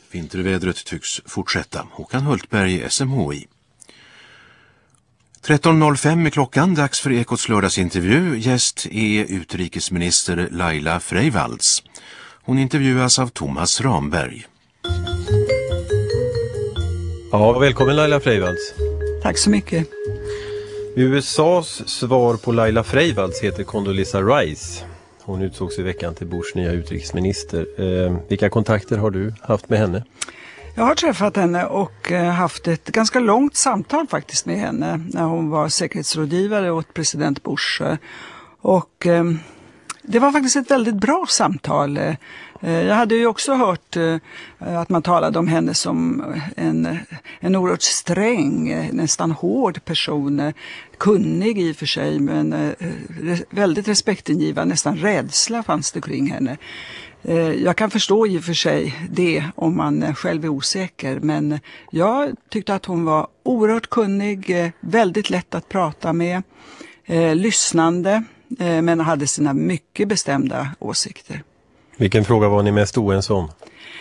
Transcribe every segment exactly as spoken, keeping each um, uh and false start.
Vintervädret tycks fortsätta. Håkan Hultberg, S M H I. tretton noll fem är klockan, dags för Ekots lördagsintervju. Gäst är utrikesminister Laila Freivalds. Hon intervjuas av Thomas Ramberg. Ja, välkommen Laila Freivalds. Tack så mycket. U S A:s svar på Laila Freivalds heter Condoleezza Rice. Hon utsågs i veckan till Bushs nya utrikesminister. Eh, vilka kontakter har du haft med henne? Jag har träffat henne och haft ett ganska långt samtal faktiskt med henne när hon var säkerhetsrådgivare åt president Bush. Och eh, det var faktiskt ett väldigt bra samtal. Eh, jag hade ju också hört eh, att man talade om henne som en, en oerhört sträng, nästan hård person. Kunnig i och för sig, men eh, väldigt respektingivande, nästan rädsla fanns det kring henne. Jag kan förstå i och för sig det om man själv är osäker, men jag tyckte att hon var oerhört kunnig, väldigt lätt att prata med, eh, lyssnande, eh, men hade sina mycket bestämda åsikter. Vilken fråga var ni mest oense om?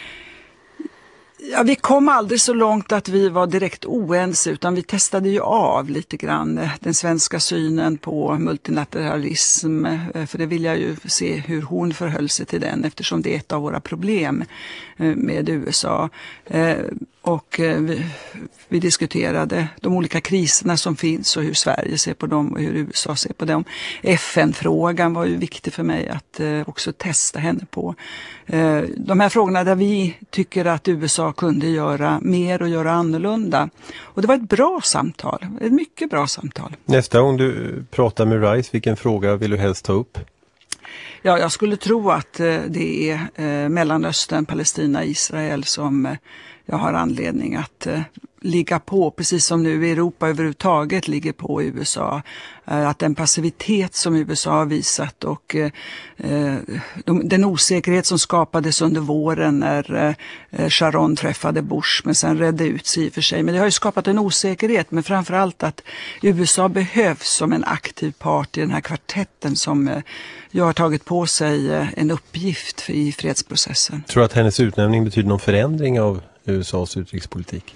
Ja, vi kom aldrig så långt att vi var direkt oense, utan vi testade ju av lite grann den svenska synen på multilateralism, för det vill jag ju se hur hon förhöll sig till den, eftersom det är ett av våra problem med U S A. Och vi, vi diskuterade de olika kriserna som finns och hur Sverige ser på dem och hur U S A ser på dem. F N-frågan var ju viktig för mig att också testa henne på. De här frågorna där vi tycker att U S A kunde göra mer och göra annorlunda. Och det var ett bra samtal, ett mycket bra samtal. Nästa gång du pratar med Rice, vilken fråga vill du helst ta upp? Ja, jag skulle tro att det är Mellanöstern, Palestina, Israel som jag har anledning att ligga på, precis som nu Europa överhuvudtaget ligger på U S A. Att den passivitet som U S A har visat och eh, de, den osäkerhet som skapades under våren när eh, Sharon träffade Bush, men sen redde ut sig i för sig. Men det har ju skapat en osäkerhet, men framförallt att U S A behövs som en aktiv part i den här kvartetten som eh, jag har tagit på sig eh, en uppgift i fredsprocessen. Tror du att hennes utnämning betyder någon förändring av U S A:s utrikespolitik?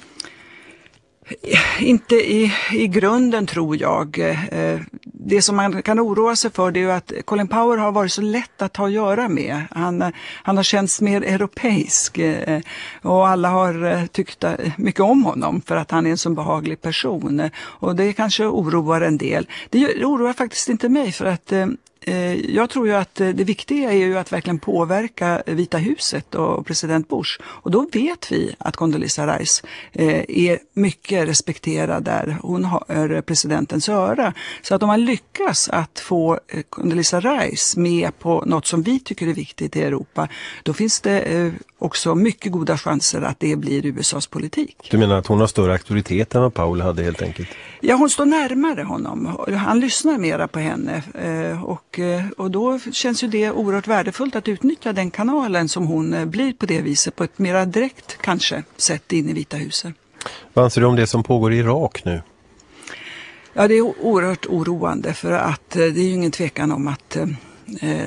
Inte i, i grunden tror jag. Det som man kan oroa sig för det är ju att Colin Powell har varit så lätt att ha att göra med. Han, han har känts mer europeisk och alla har tyckt mycket om honom för att han är en så behaglig person. Och det kanske oroar en del. Det oroar faktiskt inte mig, för att jag tror ju att det viktiga är ju att verkligen påverka Vita huset och president Bush. Och då vet vi att Condoleezza Rice är mycket respekterad där. Hon har presidentens öra. Så att om man lyckas att få Condoleezza Rice med på något som vi tycker är viktigt i Europa, då finns det också mycket goda chanser att det blir U S A:s politik. Du menar att hon har större auktoritet än vad Powell hade helt enkelt? Ja, hon står närmare honom. Han lyssnar mera på henne och, och då känns ju det oerhört värdefullt att utnyttja den kanalen som hon blir på det viset, på ett mera direkt kanske sätt in i Vita huset. Vad anser du om det som pågår i Irak nu? Ja, det är oerhört oroande, för att det är ju ingen tvekan om att eh,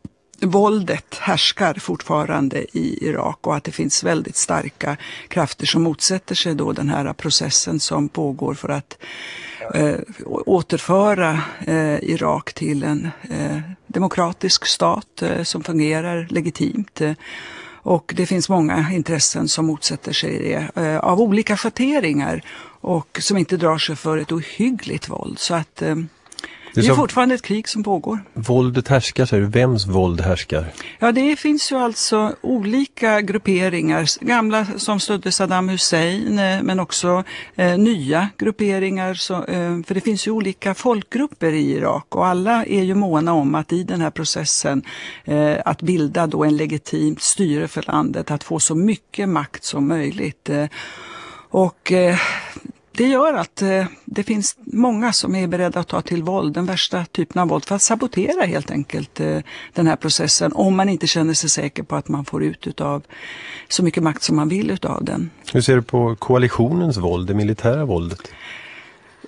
våldet härskar fortfarande i Irak och att det finns väldigt starka krafter som motsätter sig då den här processen som pågår för att eh, återföra eh, Irak till en eh, demokratisk stat eh, som fungerar legitimt. Och det finns många intressen som motsätter sig det eh, av olika schatteringar och som inte drar sig för ett ohyggligt våld. Så att eh, det är, det är fortfarande ett krig som pågår. Våldet härskar, säger du. Vems våld härskar? Ja, det finns ju alltså olika grupperingar. Gamla som stödde Saddam Hussein, men också eh, nya grupperingar. Så, eh, för det finns ju olika folkgrupper i Irak och alla är ju måna om att i den här processen eh, att bilda då en legitimt styre för landet, att få så mycket makt som möjligt. Eh, och eh, Det gör att eh, det finns många som är beredda att ta till våld, den värsta typen av våld, för att sabotera helt enkelt eh, den här processen, om man inte känner sig säker på att man får ut utav så mycket makt som man vill utav den. Hur ser du på koalitionens våld, det militära våldet?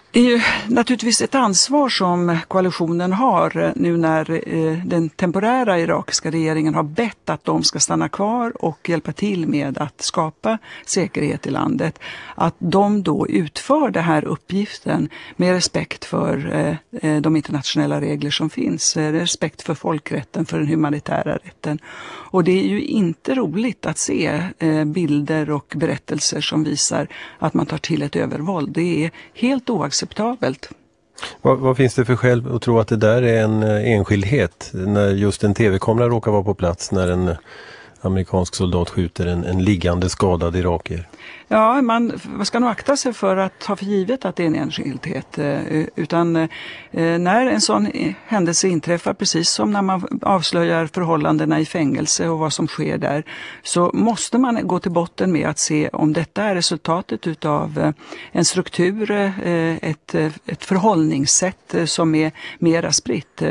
Det är ju naturligtvis ett ansvar som koalitionen har nu när eh, den temporära irakiska regeringen har bett att de ska stanna kvar och hjälpa till med att skapa säkerhet i landet. Att de då utför den här uppgiften med respekt för eh, de internationella regler som finns, eh, respekt för folkrätten, för den humanitära rätten. Och det är ju inte roligt att se eh, bilder och berättelser som visar att man tar till ett övervåld. Det är helt oacceptabelt. Vad, vad finns det för skäl att tro att det där är en enskildhet när just en tv-kamera råkar vara på plats när en amerikansk soldat skjuter en, en liggande skadad irakier? Ja, man ska nog akta sig för att ta för givet att det är en enskildhet. Utan när en sån händelse inträffar, precis som när man avslöjar förhållandena i fängelse och vad som sker där, så måste man gå till botten med att se om detta är resultatet utav en struktur, ett, ett förhållningssätt som är mera spritt.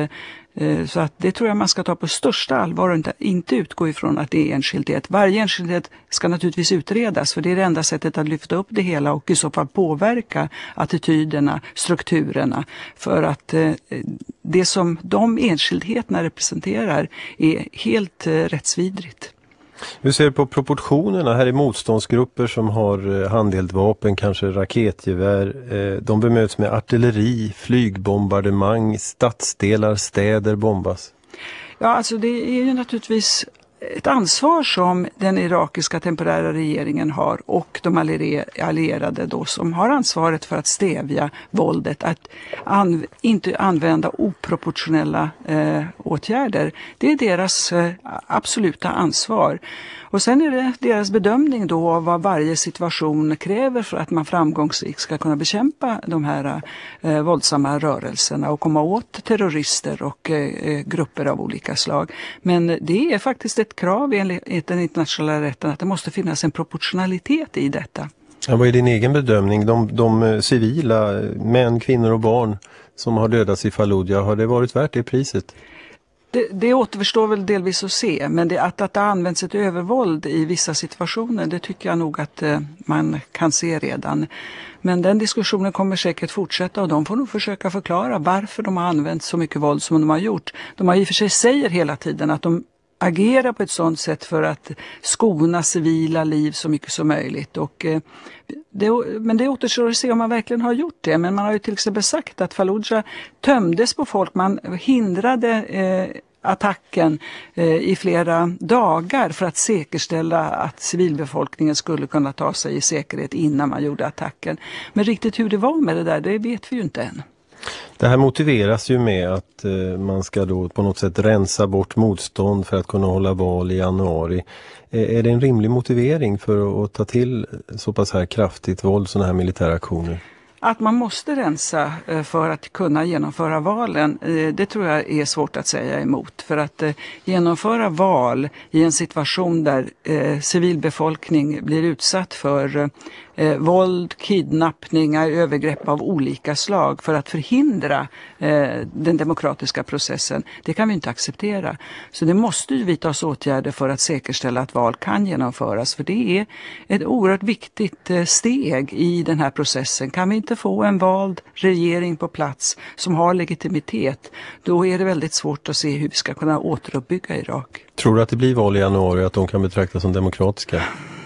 Så att det tror jag man ska ta på största allvar och inte, inte utgå ifrån att det är enskildhet. Varje enskildhet ska naturligtvis utredas, för det är det enda sättet att lyfta upp det hela och i så fall påverka attityderna, strukturerna. För att eh, det som de enskildheterna representerar är helt eh, rättsvidrigt. Hur ser du på proportionerna? Här är motståndsgrupper som har handeldvapen, kanske raketgevär. De bemöts med artilleri, flygbombardemang, stadsdelar, städer bombas. Ja, alltså det är ju naturligtvis ett ansvar som den irakiska temporära regeringen har och de allierade då som har ansvaret för att stävja våldet, att an- inte använda oproportionella eh, åtgärder. Det är deras eh, absoluta ansvar. Och sen är det deras bedömning då av vad varje situation kräver för att man framgångsrikt ska kunna bekämpa de här eh, våldsamma rörelserna och komma åt terrorister och eh, grupper av olika slag. Men det är faktiskt ett krav enligt den internationella rätten att det måste finnas en proportionalitet i detta. Ja, vad är din egen bedömning? De, de civila, män, kvinnor och barn som har dödats i Fallujah, har det varit värt det priset? Det, det återstår väl delvis att se, men det, att, att det används ett övervåld i vissa situationer, det tycker jag nog att eh, man kan se redan. Men den diskussionen kommer säkert fortsätta och de får nog försöka förklara varför de har använt så mycket våld som de har gjort. De har i och för sig säger hela tiden att de agerar på ett sådant sätt för att skona civila liv så mycket som möjligt. Och, eh, det, men det återstår att se om man verkligen har gjort det. Men man har ju till exempel sagt att Fallujah tömdes på folk. Man hindrade eh, attacken eh, i flera dagar för att säkerställa att civilbefolkningen skulle kunna ta sig i säkerhet innan man gjorde attacken. Men riktigt hur det var med det där, det vet vi ju inte än. Det här motiveras ju med att eh, man ska då på något sätt rensa bort motstånd för att kunna hålla val i januari. Eh, är det en rimlig motivering för att, att ta till så pass här kraftigt våld, sådana här militära aktioner? Att man måste rensa för att kunna genomföra valen, det tror jag är svårt att säga emot. För att genomföra val i en situation där civilbefolkning blir utsatt för eh, våld, kidnappningar, övergrepp av olika slag för att förhindra eh, den demokratiska processen, det kan vi inte acceptera. Så det måste ju vidtas åtgärder för att säkerställa att val kan genomföras, för det är ett oerhört viktigt eh, steg i den här processen. Kan vi inte få en vald regering på plats som har legitimitet, då är det väldigt svårt att se hur vi ska kunna återuppbygga Irak. Tror du att det blir val i januari, att de kan betraktas som demokratiska?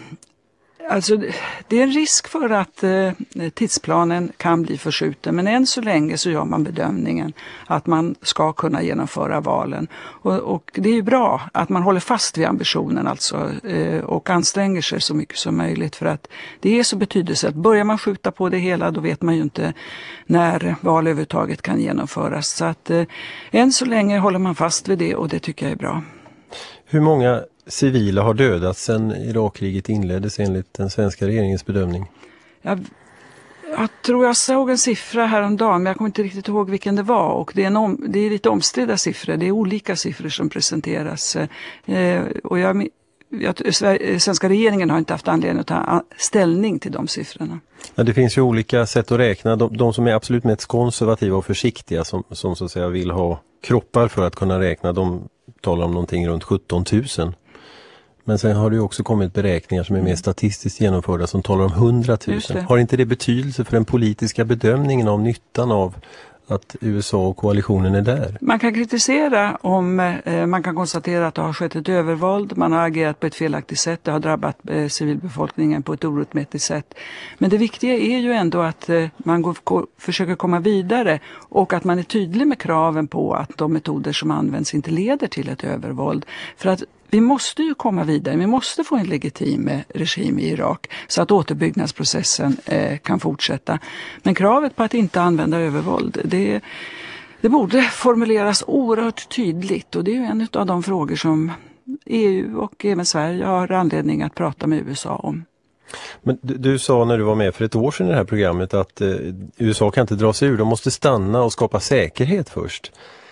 Alltså, det är en risk för att eh, tidsplanen kan bli förskjuten, men än så länge så gör man bedömningen att man ska kunna genomföra valen. Och, och det är ju bra att man håller fast vid ambitionen alltså, eh, och anstränger sig så mycket som möjligt, för att det är så betydelsefullt. Börjar man skjuta på det hela, då vet man ju inte när val överhuvudtaget kan genomföras. Så att eh, än så länge håller man fast vid det, och det tycker jag är bra. Hur många civila har dödats sedan Irakkriget inleddes enligt den svenska regeringens bedömning? Jag, jag tror jag såg en siffra häromdagen, men jag kommer inte riktigt ihåg vilken det var. Och det är, en om, det är lite omstridda siffror, det är olika siffror som presenteras. Eh, och jag, jag, svenska regeringen har inte haft anledning att ta ställning till de siffrorna. Ja, det finns ju olika sätt att räkna. De, de som är absolut mest konservativa och försiktiga, som, som så att säga vill ha kroppar för att kunna räkna, de talar om någonting runt sjutton tusen. Men sen har det ju också kommit beräkningar som är mer statistiskt genomförda som talar om hundratusen. Har inte det betydelse för den politiska bedömningen av nyttan av att U S A och koalitionen är där? Man kan kritisera om eh, man kan konstatera att det har skett ett övervåld, man har agerat på ett felaktigt sätt, det har drabbat eh, civilbefolkningen på ett orättmätigt sätt. Men det viktiga är ju ändå att eh, man går, går, försöker komma vidare och att man är tydlig med kraven på att de metoder som används inte leder till ett övervåld. För att vi måste ju komma vidare, vi måste få en legitim regim i Irak så att återbyggnadsprocessen eh, kan fortsätta. Men kravet på att inte använda övervåld, det, det borde formuleras oerhört tydligt, och det är ju en av de frågor som E U och även Sverige har anledning att prata med U S A om. Men du, du sa när du var med för ett år sedan i det här programmet att eh, U S A kan inte dra sig ur, de måste stanna och skapa säkerhet först.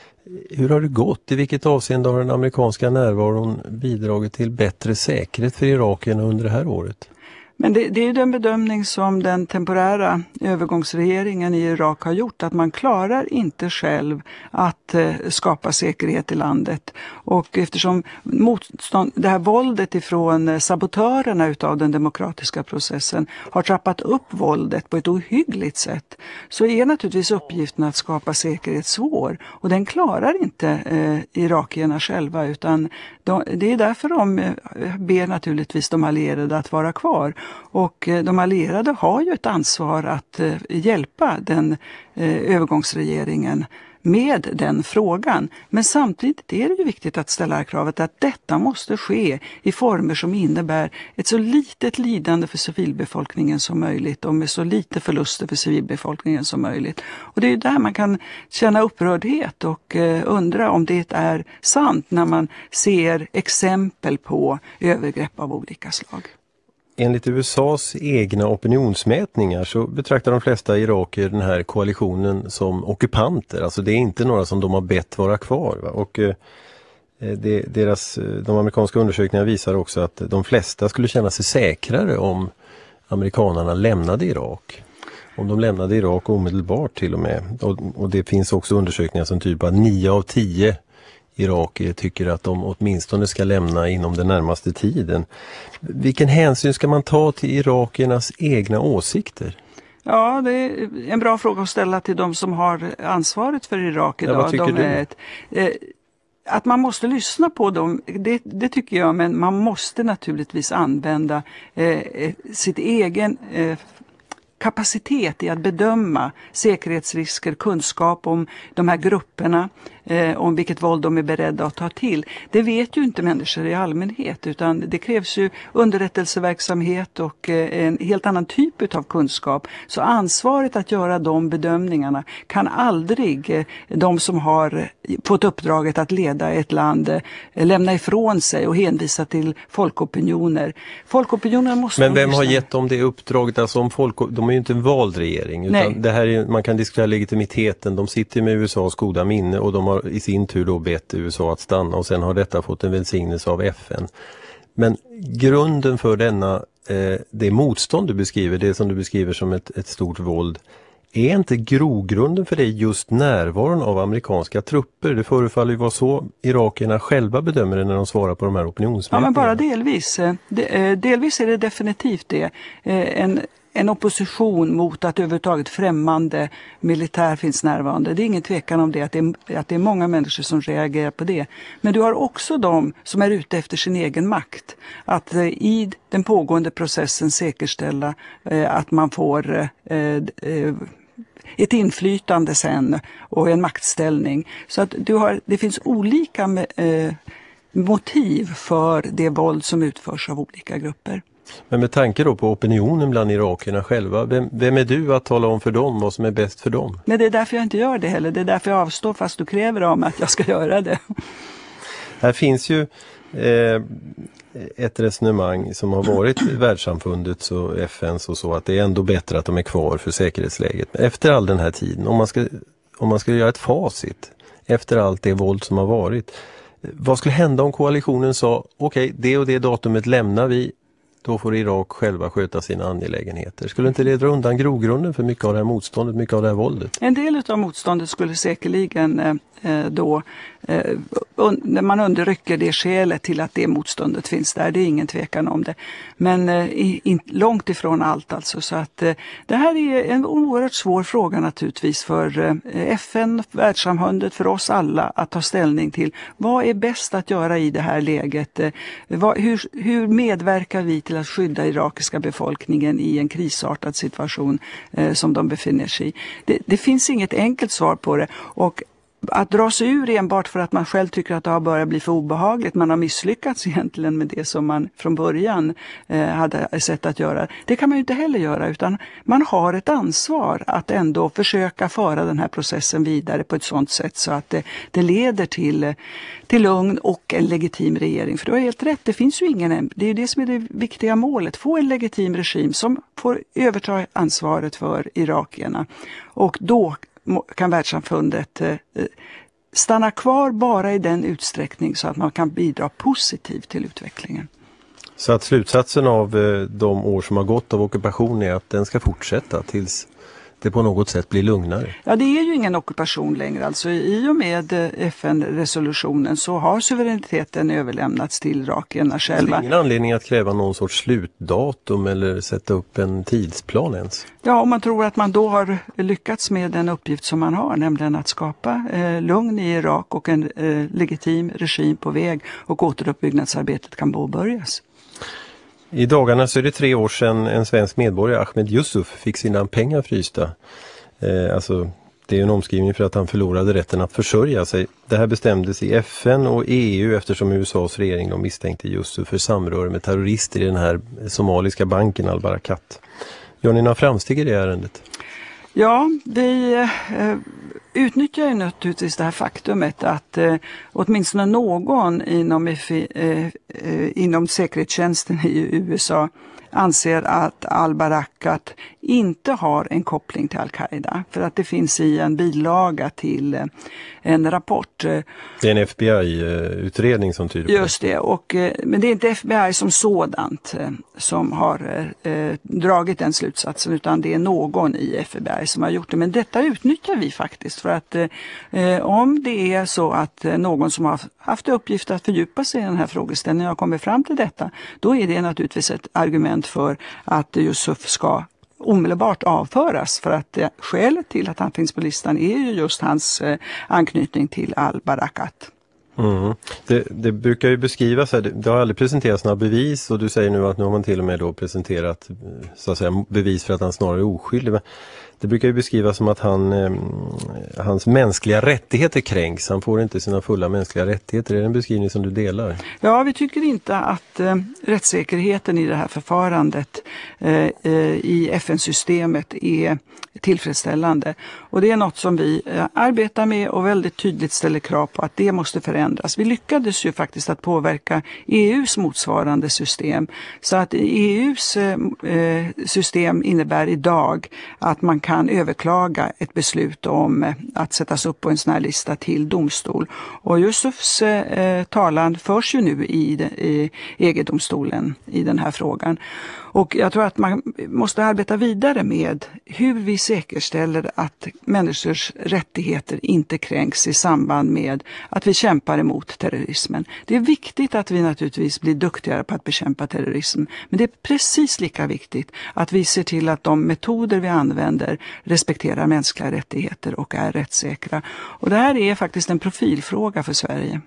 Hur har det gått? I vilket avseende har den amerikanska närvaron bidragit till bättre säkerhet för irakierna under det här året? Men det, det är ju den bedömning som den temporära övergångsregeringen i Irak har gjort, att man klarar inte själv att eh, skapa säkerhet i landet. Och eftersom motstånd, det här våldet ifrån eh, sabotörerna utav den demokratiska processen har trappat upp våldet på ett ohyggligt sätt, så är naturligtvis uppgiften att skapa säkerhet svår. Och den klarar inte eh, irakierna själva, utan de, det är därför de eh, ber naturligtvis de allierade att vara kvar. Och de allierade har ju ett ansvar att eh, hjälpa den eh, övergångsregeringen med den frågan. Men samtidigt är det ju viktigt att ställa kravet att detta måste ske i former som innebär ett så litet lidande för civilbefolkningen som möjligt och med så lite förluster för civilbefolkningen som möjligt. Och det är ju där man kan känna upprördhet och eh, undra om det är sant när man ser exempel på övergrepp av olika slag. Enligt U S A:s egna opinionsmätningar så betraktar de flesta iraker den här koalitionen som ockupanter. Alltså det är inte några som de har bett vara kvar. Va? Och eh, det, deras, de amerikanska undersökningarna visar också att de flesta skulle känna sig säkrare om amerikanerna lämnade Irak. Om de lämnade Irak omedelbart till och med. Och, och det finns också undersökningar som tyder på att nio av tio irakier tycker att de åtminstone ska lämna inom den närmaste tiden. Vilken hänsyn ska man ta till irakiernas egna åsikter? Ja, det är en bra fråga att ställa till de som har ansvaret för Irak idag. Ja, vad tycker de du? är ett, eh, att man måste lyssna på dem, det, det tycker jag, men man måste naturligtvis använda eh, sitt egen eh, kapacitet i att bedöma säkerhetsrisker, kunskap om de här grupperna, eh, om vilket våld de är beredda att ta till. Det vet ju inte människor i allmänhet, utan det krävs ju underrättelseverksamhet och eh, en helt annan typ av kunskap. Så ansvaret att göra de bedömningarna kan aldrig eh, de som har fått uppdraget att leda ett land eh, lämna ifrån sig och hänvisa till folkopinioner. Folkopinioner måste... Men vem har gett dem det uppdraget? Alltså om folk, de är ju inte en vald regering, utan det här är, man kan diskutera legitimiteten. De sitter med U S A:s goda minne och de har i sin tur då bett U S A att stanna, och sen har detta fått en välsignelse av F N. Men grunden för denna, eh, det motstånd du beskriver, det som du beskriver som ett, ett stort våld, är inte grogrunden för det just närvaron av amerikanska trupper? Det förefaller ju vara så irakierna själva bedömer det när de svarar på de här opinionsmätningarna. Ja, men bara delvis. Delvis är det definitivt det. En En opposition mot att överhuvudtaget främmande militär finns närvarande. Det är ingen tvekan om det, att det, är, att det är många människor som reagerar på det. Men du har också de som är ute efter sin egen makt. Att eh, i den pågående processen säkerställa eh, att man får eh, eh, ett inflytande sen och en maktställning. Så att du har, det finns olika eh, motiv för det våld som utförs av olika grupper. Men med tanke då på opinionen bland irakierna själva, vem, vem är du att tala om för dem vad som är bäst för dem? Men det är därför jag inte gör det heller. Det är därför jag avstår fast du kräver om att jag ska göra det. Här finns ju eh, ett resonemang som har varit världssamfundets och F N:s och så, att det är ändå bättre att de är kvar för säkerhetsläget. Men efter all den här tiden, om man ska, om man ska göra ett facit efter allt det våld som har varit, vad skulle hända om koalitionen sa, okej, okay, det och det datumet lämnar vi, då får Irak själva sköta sina angelägenheter. Skulle inte det dra undan grogrunden för mycket av det här motståndet, mycket av det här våldet? En del av motståndet skulle säkerligen eh, då eh, un, när man underrycker det skälet till att det motståndet finns där. Det är ingen tvekan om det. Men eh, in, långt ifrån allt alltså. Så att eh, det här är en oerhört svår fråga naturligtvis för eh, F N, världssamfundet, för oss alla att ta ställning till. Vad är bäst att göra i det här läget? Eh, vad, hur, hur medverkar vi till att skydda irakiska befolkningen i en krisartad situation eh, som de befinner sig i? Det, det finns inget enkelt svar på det, och att dra sig ur enbart för att man själv tycker att det har börjat bli för obehagligt, man har misslyckats egentligen med det som man från början eh, hade sett att göra. Det kan man ju inte heller göra, utan man har ett ansvar att ändå försöka föra den här processen vidare på ett sådant sätt så att det, det leder till, till lugn och en legitim regering. För du har helt rätt, det finns ju ingen, det är ju det som är det viktiga målet, få en legitim regim som får överta ansvaret för irakierna, och då kan världssamfundet eh, stanna kvar bara i den utsträckning så att man kan bidra positivt till utvecklingen. Så att slutsatsen av eh, de år som har gått av ockupation är att den ska fortsätta tills det på något sätt blir lugnare? Ja, det är ju ingen ockupation längre. Alltså, i och med F N-resolutionen så har suveräniteten överlämnats till irakierna själva. Det är ingen anledning att kräva någon sorts slutdatum eller sätta upp en tidsplan ens? Ja, om man tror att man då har lyckats med den uppgift som man har, nämligen att skapa eh, lugn i Irak och en eh, legitim regim på väg, och återuppbyggnadsarbetet kan påbörjas. I dagarna så är det tre år sedan en svensk medborgare, Ahmed Yusuf, fick sina pengar frysta. Eh, alltså, det är en omskrivning för att han förlorade rätten att försörja sig. Det här bestämdes i F N och E U eftersom U S A:s regering de misstänkte Yusuf för samröre med terrorister i den här somaliska banken Al-Barakat. Gör ni några framsteg i det ärendet? Ja, vi eh, utnyttjar ju naturligtvis det här faktumet att eh, åtminstone någon inom, F I, eh, eh, inom säkerhetstjänsten i U S A anser att Al-Barakat inte har en koppling till Al-Qaida, för att det finns i en bilaga till eh, en rapport. Det är en F B I-utredning som tyder på Just det, och, men det är inte F B I som sådant eh, som har eh, dragit den slutsatsen, utan det är någon i F B I som har gjort det. Men detta utnyttjar vi faktiskt för att eh, om det är så att eh, någon som har haft uppgift att fördjupa sig i den här frågeställningen har kommit fram till detta, då är det naturligtvis ett argument för att Yusuf ska omedelbart avföras, för att eh, skälet till att han finns på listan är ju just hans eh, anknytning till Al-Barakat. Mm. Det, det brukar ju beskrivas här, det, det har aldrig presenterats några bevis, och du säger nu att nu har man till och med då presenterat så att säga, bevis för att han snarare är oskyldig. Men det brukar ju beskrivas som att han, eh, hans mänskliga rättigheter kränks. Han får inte sina fulla mänskliga rättigheter. Är det en beskrivning som du delar? Ja, vi tycker inte att eh, rättssäkerheten i det här förfarandet eh, eh, i F N-systemet är tillfredsställande. Och det är något som vi eh, arbetar med och väldigt tydligt ställer krav på att det måste förändras. Vi lyckades ju faktiskt att påverka E U:s motsvarande system. Så att E U:s eh, system innebär idag att man kan överklaga ett beslut om eh, att sättas upp på en sån här lista till domstol. Och Yusufs eh, talan förs ju nu i, i E G-domstolen i den här frågan. Och jag tror att man måste arbeta vidare med hur vi säkerställer att människors rättigheter inte kränks i samband med att vi kämpar emot terrorismen. Det är viktigt att vi naturligtvis blir duktigare på att bekämpa terrorism, men det är precis lika viktigt att vi ser till att de metoder vi använder respekterar mänskliga rättigheter och är rättssäkra. Och det här är faktiskt en profilfråga för Sverige.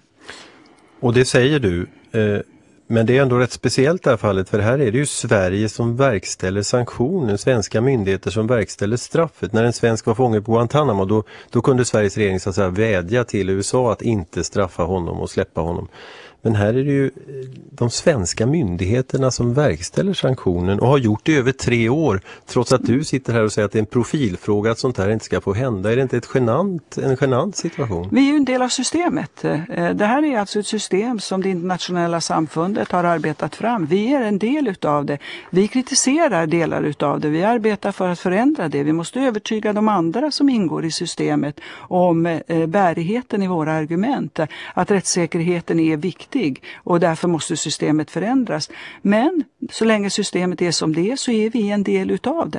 Och det säger du, eh... men det är ändå rätt speciellt i det här fallet, för här är det ju Sverige som verkställer sanktioner, svenska myndigheter som verkställer straffet. När en svensk var fånge på Guantanamo, då, då kunde Sveriges regering så att säga vädja till U S A att inte straffa honom och släppa honom. Men här är det ju de svenska myndigheterna som verkställer sanktionen och har gjort det i över tre år, trots att du sitter här och säger att det är en profilfråga att sånt här inte ska få hända. Är det inte ett genant, en genant situation? Vi är ju en del av systemet. Det här är alltså ett system som det internationella samfundet har arbetat fram. Vi är en del utav det. Vi kritiserar delar utav det. Vi arbetar för att förändra det. Vi måste övertyga de andra som ingår i systemet om bärigheten i våra argument. Att rättssäkerheten är viktig. Och därför måste systemet förändras. Men så länge systemet är som det är så är vi en del utav det.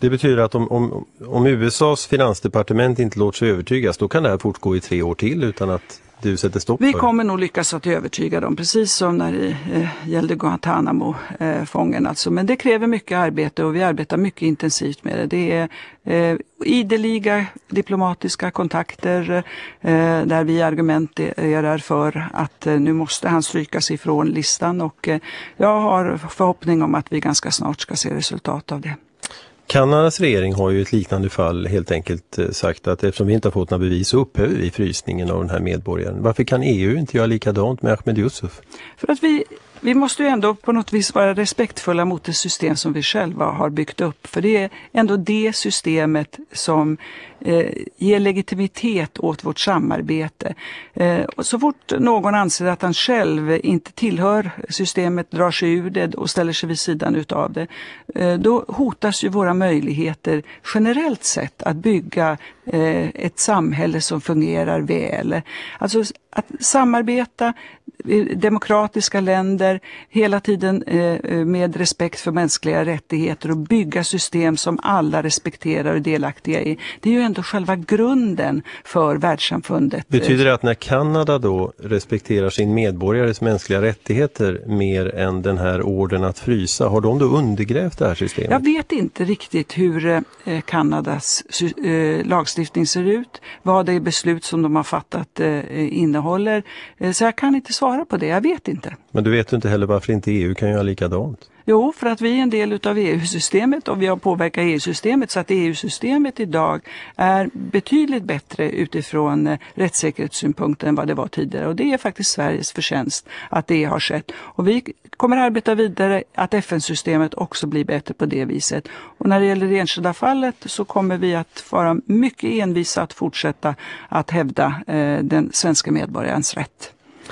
Det betyder att om, om, om U S A:s finansdepartement inte låter sig övertygas, då kan det här fortgå i tre år till utan att du sätter stopp för Vi det. kommer nog lyckas att övertyga dem, precis som när det eh, gällde Guantanamo-fången. Eh, alltså. Men det kräver mycket arbete och vi arbetar mycket intensivt med det. Det är eh, ideliga diplomatiska kontakter eh, där vi argumenterar för att eh, nu måste han strykas ifrån listan. Och eh, jag har förhoppning om att vi ganska snart ska se resultat av det. Kanadas regering har ju ett liknande fall helt enkelt sagt att eftersom vi inte har fått några bevis så upphäver vi frysningen av den här medborgaren. Varför kan E U inte göra likadant med Ahmed Yusuf? För att vi, vi måste ju ändå på något vis vara respektfulla mot det system som vi själva har byggt upp. För det är ändå det systemet som eh, ger legitimitet åt vårt samarbete. Eh, och så fort någon anser att han själv inte tillhör systemet, drar sig ur det och ställer sig vid sidan utav det, eh, då hotas ju våra möjligheter generellt sett att bygga eh, ett samhälle som fungerar väl. Alltså att samarbeta demokratiska länder hela tiden eh, med respekt för mänskliga rättigheter och bygga system som alla respekterar och är delaktiga i. Det är ju ändå själva grunden för världssamfundet. Betyder det att när Kanada då respekterar sin medborgares mänskliga rättigheter mer än den här orden att frysa, har de då undergrävt det här systemet? Jag vet inte riktigt hur eh, Kanadas eh, lagstiftning ser ut, vad det är beslut som de har fattat eh, innehåller. Eh, så jag kan inte svara på det, jag vet inte. Men du vet inte heller varför inte E U kan göra likadant? Jo, för att vi är en del utav E U-systemet och vi har påverkat E U-systemet så att E U-systemet idag är betydligt bättre utifrån eh, rättssäkerhetssynpunkten än vad det var tidigare. Och det är faktiskt Sveriges förtjänst att det har skett. Och vi kommer arbeta vidare att F N-systemet också blir bättre på det viset. Och när det gäller det enskilda fallet så kommer vi att vara mycket envisa att fortsätta att hävda eh, den svenska medborgarens rätt.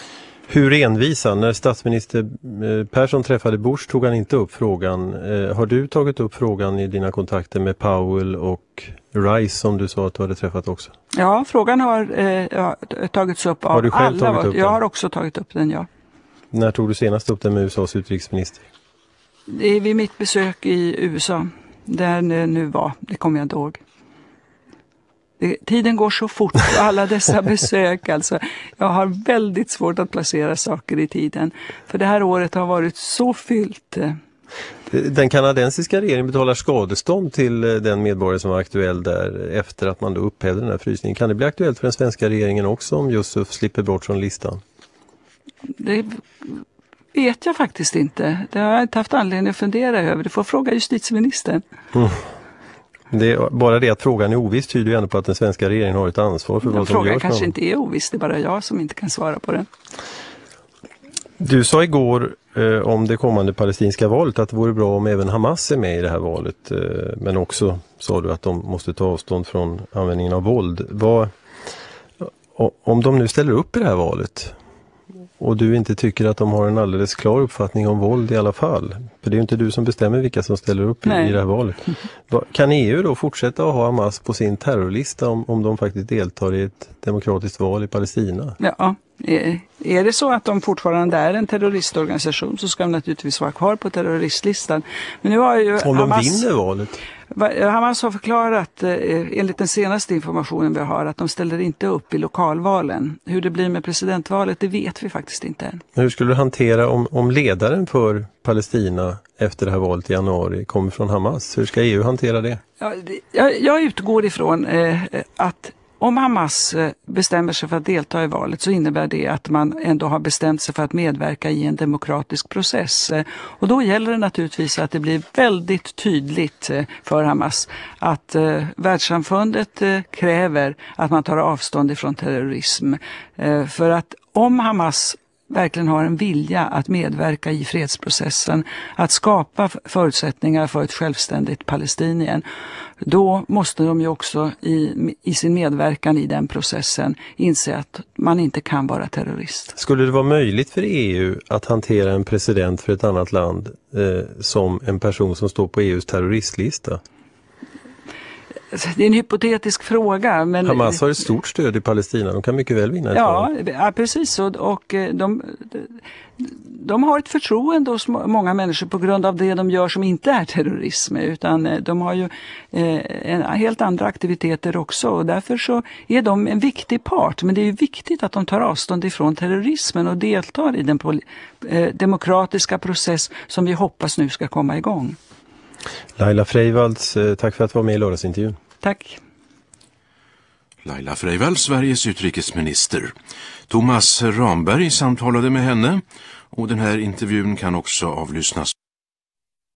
Hur envisa? När statsminister Persson träffade Bush tog han inte upp frågan. Eh, har du tagit upp frågan i dina kontakter med Powell och Rice som du sa att du hade träffat också? Ja, frågan har eh, tagits upp av har du själv alla. Tagit upp Jag den? har också tagit upp den, ja. När tog du senast upp den med U S A:s utrikesminister? Det är vid mitt besök i U S A, där det nu var, det kommer jag inte ihåg. Tiden går så fort och alla dessa besök, alltså jag har väldigt svårt att placera saker i tiden. För det här året har varit så fyllt. Den kanadensiska regeringen betalar skadestånd till den medborgare som var aktuell där efter att man då upphävde den här frysningen. Kan det bli aktuellt för den svenska regeringen också om Yusuf slipper bort från listan? Det vet jag faktiskt inte. Det har jag inte haft anledning att fundera över. Du får fråga justitieministern. Mm. Det är bara det att frågan är oviss tyder ju ändå på att den svenska regeringen har ett ansvar för vad som görs. Frågan kanske inte är oviss, det är bara jag som inte kan svara på den. Du sa igår eh, om det kommande palestinska valet att det vore bra om även Hamas är med i det här valet. Eh, men också sa du att de måste ta avstånd från användningen av våld. Vad, om de nu ställer upp i det här valet och du inte tycker att de har en alldeles klar uppfattning om våld i alla fall. För det är ju inte du som bestämmer vilka som ställer upp i, i det här valet. Kan E U då fortsätta att ha Hamas på sin terrorlista om, om de faktiskt deltar i ett demokratiskt val i Palestina? Ja, är det så att de fortfarande är en terroristorganisation så ska de naturligtvis vara kvar på terroristlistan. Men nu har ju om de Hamas... vinner valet? Hamas har förklarat, enligt den senaste informationen vi har, att de ställer inte upp i lokalvalen. Hur det blir med presidentvalet, det vet vi faktiskt inte än. Hur skulle du hantera om, om ledaren för Palestina efter det här valet i januari kommer från Hamas? Hur ska E U hantera det? Ja, jag, jag utgår ifrån eh, att om Hamas bestämmer sig för att delta i valet så innebär det att man ändå har bestämt sig för att medverka i en demokratisk process. Och då gäller det naturligtvis att det blir väldigt tydligt för Hamas att eh, världssamfundet eh, kräver att man tar avstånd ifrån terrorism. Eh, för att om Hamas verkligen har en vilja att medverka i fredsprocessen, att skapa förutsättningar för ett självständigt Palestinien, då måste de ju också i, i sin medverkan i den processen inse att man inte kan vara terrorist. Skulle det vara möjligt för E U att hantera en president för ett annat land eh, som en person som står på E U:s terroristlista? det är en hypotetisk fråga. Men Hamas har ett stort stöd i Palestina, de kan mycket väl vinna ett ja, val. ja, precis. Och, och de, de har ett förtroende hos många människor på grund av det de gör som inte är terrorism, utan de har ju eh, helt andra aktiviteter också, och därför så är de en viktig part. Men det är ju viktigt att de tar avstånd ifrån terrorismen och deltar i den eh, demokratiska process som vi hoppas nu ska komma igång. Laila Freivalds, tack för att du var med i lördagsintervjun. Tack. Laila Freivalds, Sveriges utrikesminister. Thomas Ramberg samtalade med henne, och den här intervjun kan också avlyssnas